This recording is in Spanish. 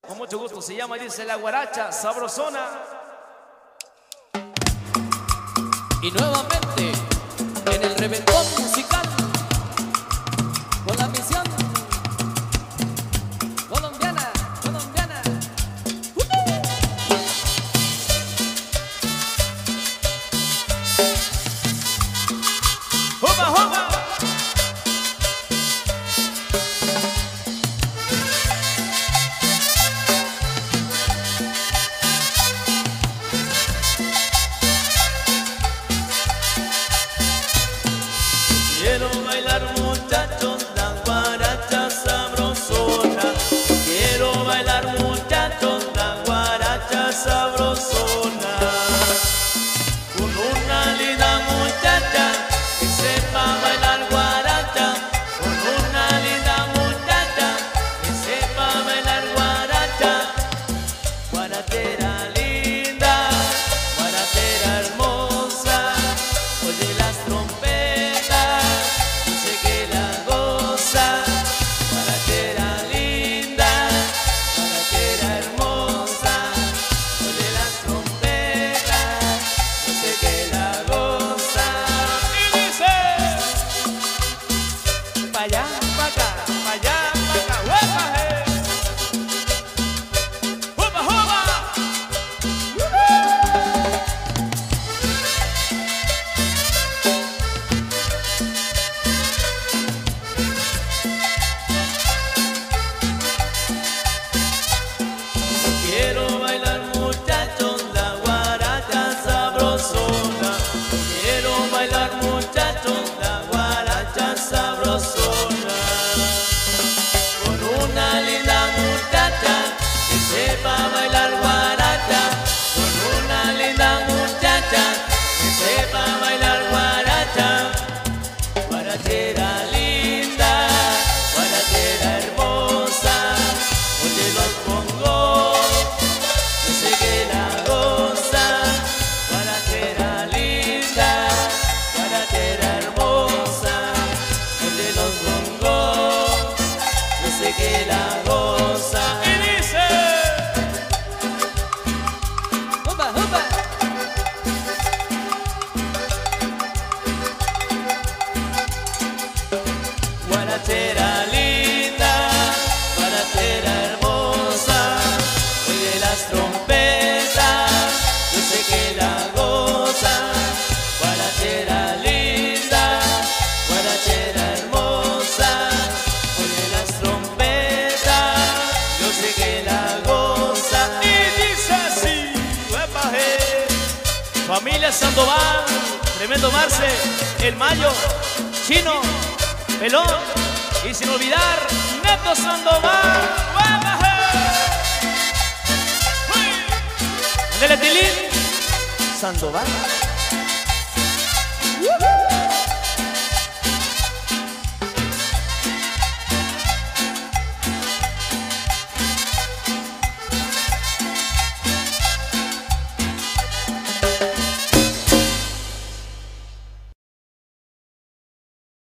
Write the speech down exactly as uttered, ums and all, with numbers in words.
con mucho gusto. Se llama y dice La Guaracha Sabrosona. Y nuevamente en el reventón musical con la misión colombiana, colombiana. ¡Juba, juba! Quiero bailar, muchachos, la guaracha sabrosona. Quiero bailar, muchachos, la guaracha sabrosona. Con una linda muchacha que sepa bailar guaracha. Con una linda muchacha que sepa bailar guaracha. Guarachera linda, guarachera hermosa. Oye las trompetas. Quiero bailar, muchachos, la guaracha sabrosona. Quiero bailar, muchachos, la guaracha sabrosona. Con una linda muchacha que sepa bailar guaracha. Con una linda muchacha que sepa bailar guaracha. Guarachera linda, guarachera hermosa. Oye los bongos. Que la goza y dice ¡Opa, opa! Guarachera linda, guarachera hermosa, oye las trompetas, yo sé que la goza. Guarachera linda, guarachera hermosa, oye las trompetas, yo sé que la goza. Y dice así, ¡epa, eh! Familia Sandoval, Tremendo Marce, El Mayo, Chino, Pelón, y sin olvidar Neto Sandoval, ¡epa, eh! ¡Uy! ¡Ándale, Tilín! Sandoval.